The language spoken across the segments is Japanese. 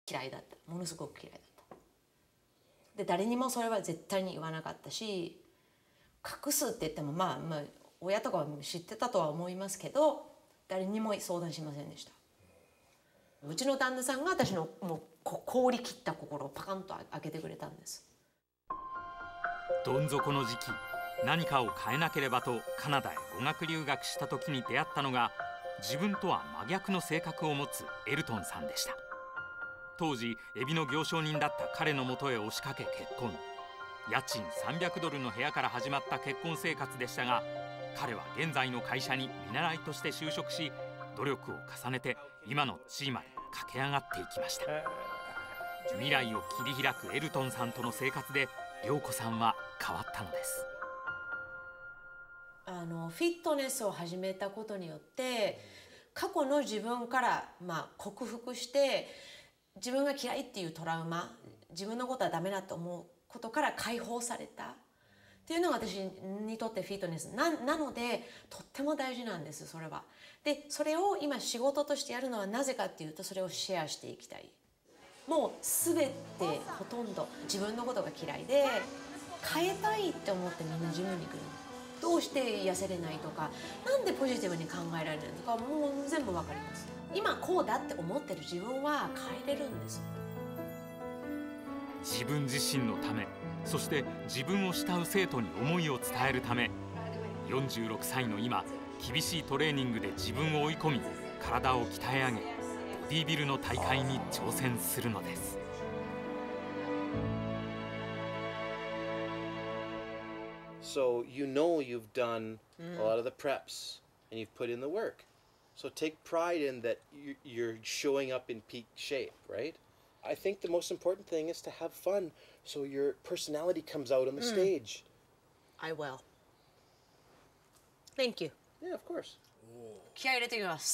嫌いだった。ものすごく嫌いだった。で誰にもそれは絶対に言わなかったし、隠すって言ってもまあ親とかは知ってたとは思いますけど、誰にも相談しませんでした。うちの旦那さんが私のもう凍り切った心をパカンと開けてくれたんです。 どん底の時期、何かを変えなければとカナダへ語学留学した時に出会ったのが、自分とは真逆の性格を持つエルトンさんでした。当時エビの行商人だった彼のもとへ押しかけ結婚。家賃$300の部屋から始まった結婚生活でしたが、彼は現在の会社に見習いとして就職し、努力を重ねて今の地位まで駆け上がっていきました。未来を切り開くエルトンさんとの生活で涼子さんは変わったのです。 フィットネスを始めたことによって過去の自分から克服して、自分が嫌いっていうトラウマ、自分のことはダメだと思うことから解放されたっていうのが私にとってフィットネスなので、とっても大事なんです、それは。でそれを今仕事としてやるのはなぜかっていうと、それをシェアしていきたい。もう全てほとんど自分のことが嫌いで変えたいって思ってみんなジムに来る。どうして痩せれないとか、なんでポジティブに考えられないとか、もう全部わかります。今こうだって思ってる自分は変えれるんです。 自分自身のため、そして自分を慕う生徒に思いを伝えるため、46歳の今、厳しいトレーニングで自分を追い込み、体を鍛え上げ、ボディビルの大会に挑戦するのです。 So you know you've done a lot of the preps and you've put in the work. So take pride in that you're showing up in peak shape, right? I think the most important thing is to have fun so your personality comes out on the stage. I will. Thank you. Yeah, of course. 気合い入れてきます。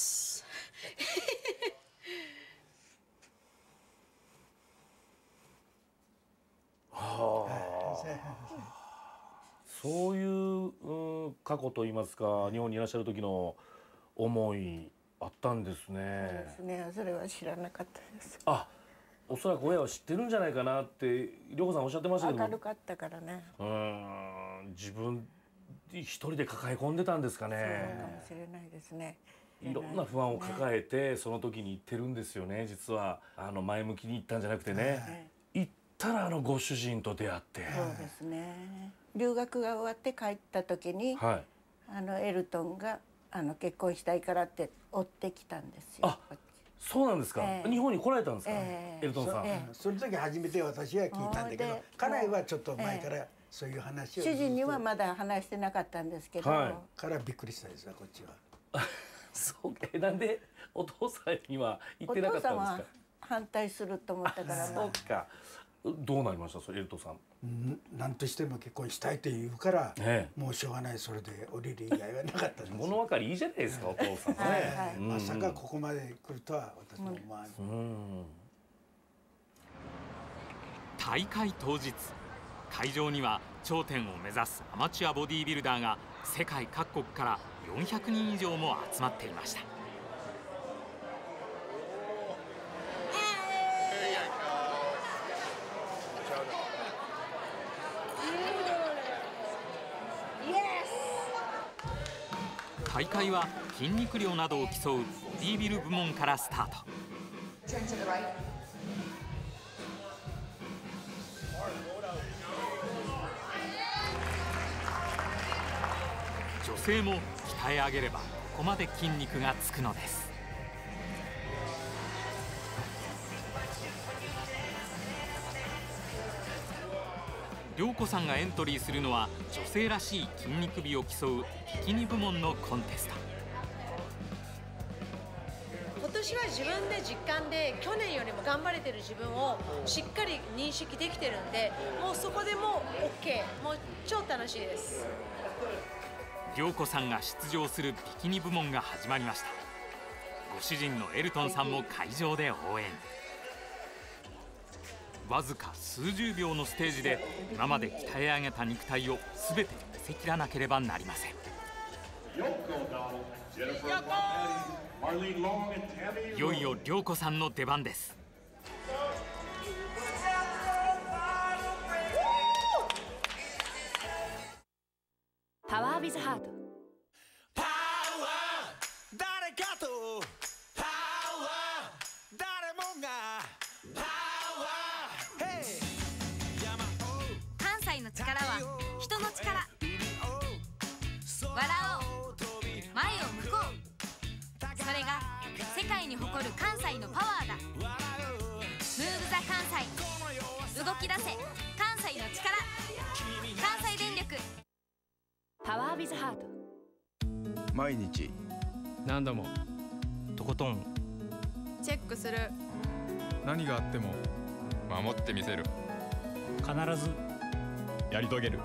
そういう過去といいますか、日本にいらっしゃる時の思いあったんですね。 そうですね。それは知らなかったです。 あ、おそらく親は知ってるんじゃないかなって涼子さんおっしゃってましたけど。 明るかったからね。 自分一人で抱え込んでたんですかね。 そうかもしれないですね。 いろんな不安を抱えてその時に行ってるんですよね。実は前向きに行ったんじゃなくてね。行ったらご主人と出会って。 そうですね。留学が終わって帰った時に、エルトンが結婚したいからって追ってきたんですよ。 あ、そうなんですか。日本に来られたんですか、エルトンさん。 その時初めて私は聞いたんだけど、家内はちょっと前からそういう話を。 主人にはまだ話してなかったんですけど。 からびっくりしたですわ、こっちは。 そうなんでお父さんには言ってなかったんですか。お父さんは反対すると思ったから。 そうか。どうなりました、それエルトさん。 何としても結婚したいと言うから、もうしょうがない、それで降りる以外はなかったんです。 物分かりいいじゃないですか、お父さんね。 まさかここまで来るとは私も思わず。 大会当日、会場には頂点を目指すアマチュアボディービルダーが世界各国から400人以上も集まっていました。大会は筋肉量などを競うボディービル部門からスタート。女性も鍛え上げればここまで筋肉がつくのです。涼子さんがエントリーするのは女性らしい筋肉美を競うビキニ部門のコンテスト。 今年は自分で実感で去年よりも頑張れてる自分をしっかり認識できてるんで、もうそこでもう OK、 もう超楽しいです。 涼子さんが出場するビキニ部門が始まりました。ご主人のエルトンさんも会場で応援。わずか数十秒のステージで今まで鍛え上げた肉体を全て見せ切らなければなりません。いよいよ涼子さんの出番です。 ビズハート。 パワー誰かとパワー誰もがパワー、hey、 関西の力は人の力。笑おう、前を向こう。それが世界に誇る関西のパワーだ。ムーブザ関西、動き出せ関西の力。関西電力。パワービズハート。 毎日何度もとことんチェックする。 何があっても守ってみせる。 必ずやり遂げる。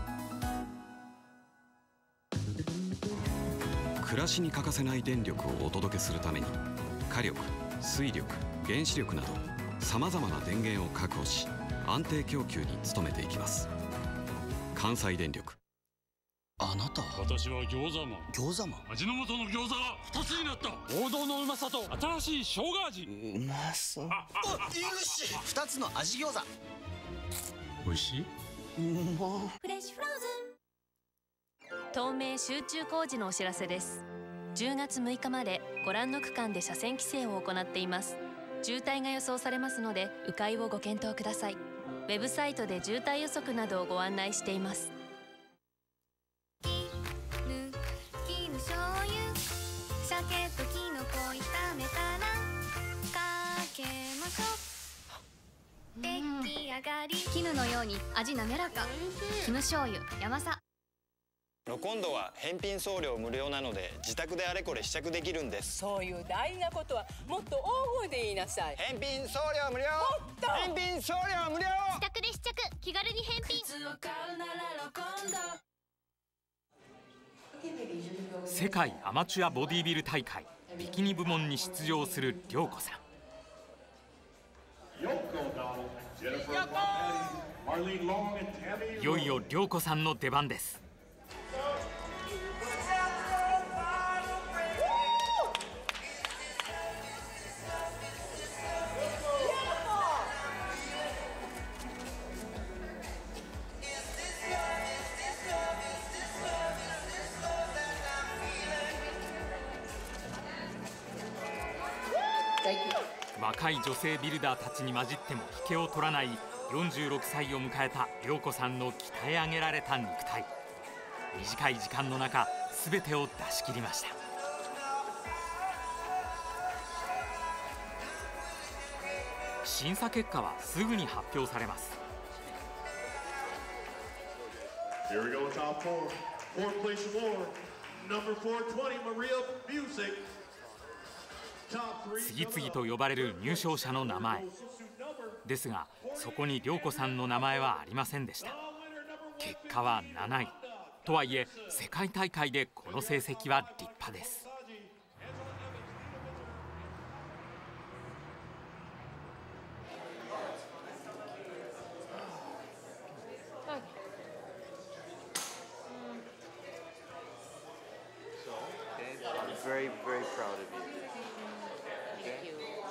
暮らしに欠かせない電力をお届けするために火力、水力、原子力などさまざまな電源を確保し安定供給に努めていきます。関西電力。 あなた。 私は餃子マン。 餃子マン。 味の素の餃子が2つになった。王道のうまさと新しい生姜味。 うまそう。 いるし。 2つの味餃子。 美味しい。 うま。 フレッシュフローズン。東名集中工事のお知らせです。10月6日までご覧の区間で車線規制を行っています。渋滞が予想されますので迂回をご検討ください。ウェブサイトで渋滞予測などをご案内しています。 鮭とキノコ炒めたらかけましょう。出来上がり。 絹のように味滑らか。絹醤油山佐。 ロコンドは返品送料無料なので自宅であれこれ試着できるんです。 そういう大事なことはもっと大声で言いなさい。 返品送料無料。 もっと返品送料無料。 自宅で試着気軽に返品。 世界アマチュアボディビル大会ビキニ部門に出場する涼子さん。いよいよ涼子さんの出番です。若い女性ビルダーたちに混じっても引けを取らない46歳を迎えた涼子さんの鍛え上げられた肉体。短い時間の中全てを出し切りました。審査結果はすぐに発表されます。次々と呼ばれる入賞者の名前ですが、そこに涼子さんの名前はありませんでした。結果は7位とはいえ世界大会でこの成績は立派です。 Very, very proud of you. Thank you.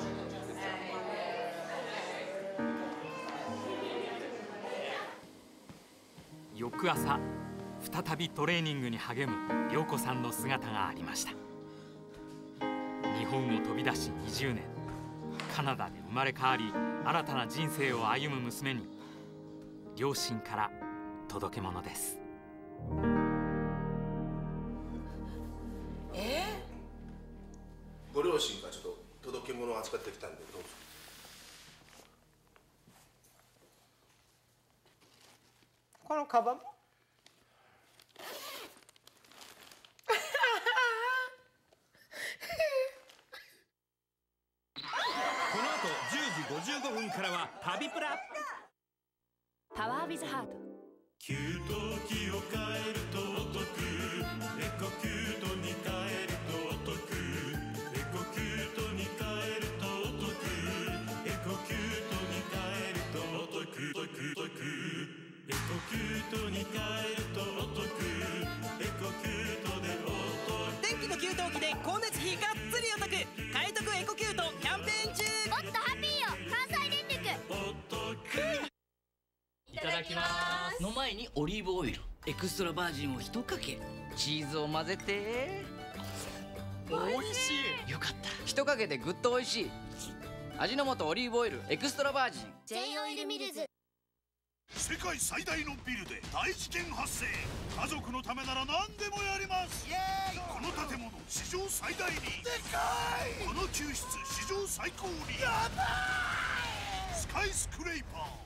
翌朝、再びトレーニングに励む涼子さんの姿がありました。日本を飛び出し20年、カナダで生まれ変わり新たな人生を歩む娘に両親から届け物です。 ご両親からちょっと届け物を扱ってきたんでどうぞ。 このカバンもこの後10時55分からは旅プラ。 パワービズハート。 給湯器を変えるとお得。エコキュートに変えるとお得。エコキュートに変えるとお得。エコキュートに変えるとお得。エコキュートに変えるとお得。エコキュートでお得。 電気の給湯器で光熱費がっつりお得。買い得エコキュートキャンペーン中。 もっとハッピーよ関西電力。 お得。 いただきますの前にオリーブオイル。 エクストラバージンを1かけ、チーズを混ぜて。 おいしい。 よかった。1かけでぐっとおいしい。味の素オリーブオイルエクストラバージン。 J オイルミルズ。 世界最大のビルで大事件発生。家族のためなら何でもやります。この建物史上最大に、でかい。この救出史上最高に、やばい。スカイスクレイパー。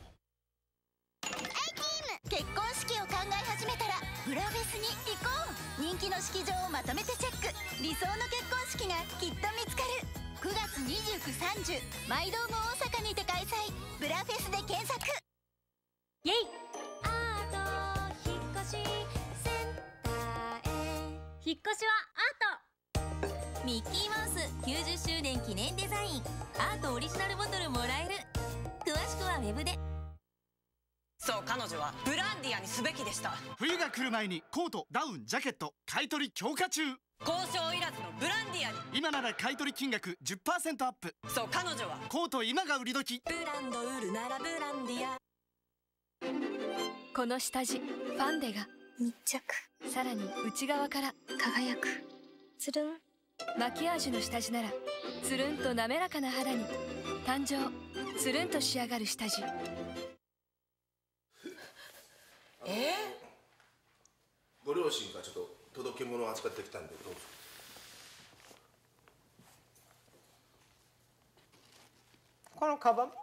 結婚式を考え始めたらブラフェスに行こう。人気の式場をまとめてチェック。理想の結婚式がきっと見つかる。9月29、30マイドーム大阪にて開催。ブラフェスで検索。イエイ。アート引っ越しセンターへ。引っ越しはアート。ミッキーマウス90周年記念デザイン。アートオリジナルボトルもらえる。詳しくはウェブで。 そう、彼女はブランディアにすべきでした。 冬が来る前にコート、ダウン、ジャケット買い取り強化中。 交渉いらずのブランディアに。 今なら買い取り金額 10% アップ。 そう、彼女はコート今が売り時。 ブランド売るならブランディア。 この下地ファンデが密着、さらに内側から輝く。つるん。マキアージュの下地ならつるんと滑らかな肌に。誕生。つるんと仕上がる下地。 ご両親がちょっと届け物を扱ってきたんで、どうぞ。 このカバン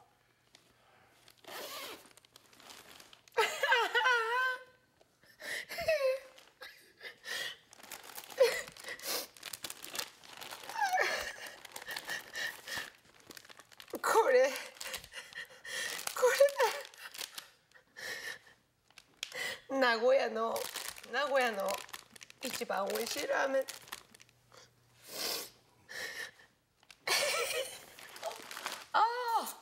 これだ。名古屋の一番美味しいラーメン。ああ、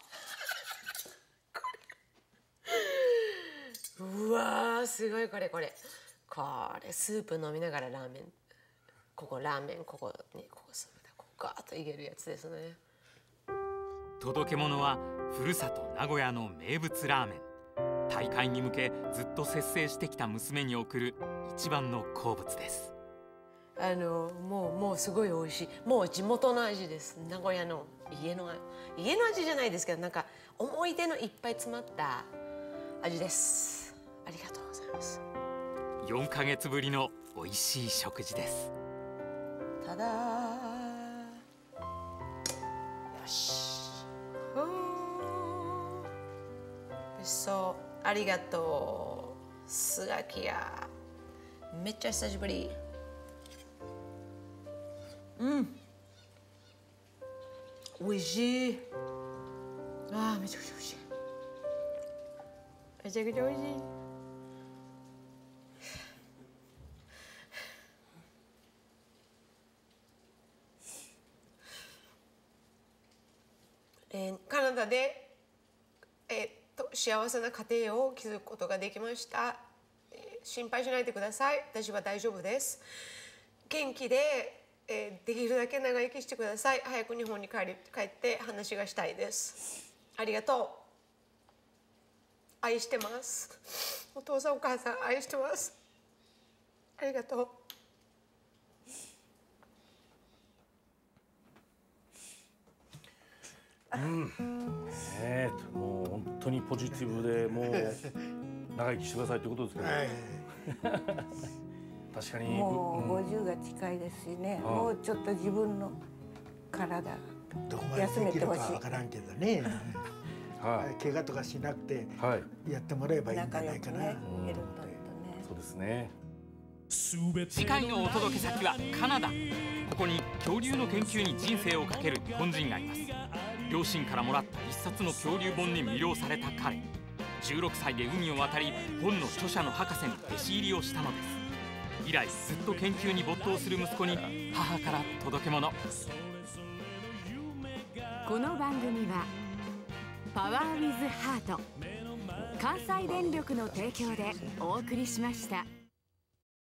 うわー、すごい。これスープ飲みながらラーメン、ここラーメン、ここにここスープだ、ここガーッといけるやつですね。 届け物はふるさと名古屋の名物ラーメン。大会に向けずっと節制してきた娘に送る一番の好物です。 もうすごい美味しい。もう地元の味です。名古屋の家の味じゃないですけど、なんか思い出のいっぱい詰まった味です。ありがとうございます。 4ヶ月ぶりの美味しい食事です。 ただー。よし。美味しそう。ありがとう。スガキヤ。めっちゃ久しぶり。美味しい。ああ、めちゃくちゃ美味しい。めちゃくちゃ美味しい。カナダで幸せな家庭を築くことができました。心配しないでください。私は大丈夫です。元気で、できるだけ長生きしてください。早く日本に帰って話がしたいです。ありがとう。愛してます。お父さんお母さん愛してます。ありがとう。 もう本当にポジティブで、もう長生きしてくださいということですけど、確かにもう50が近いですしね、もうちょっと自分の体休めてほしい。 分からんけどね、怪我とかしなくてやってもらえばいいんじゃないかな。 そうですね。 次回のお届け先はカナダ。ここに恐竜の研究に人生をかける日本人がいます。両親からもらった一冊の恐竜本に魅了された彼。16歳で海を渡り、本の著者の博士に弟子入りをしたのです。以来ずっと研究に没頭する息子に母から届け物。 この番組はパワーウィズハート、関西電力の提供でお送りしました。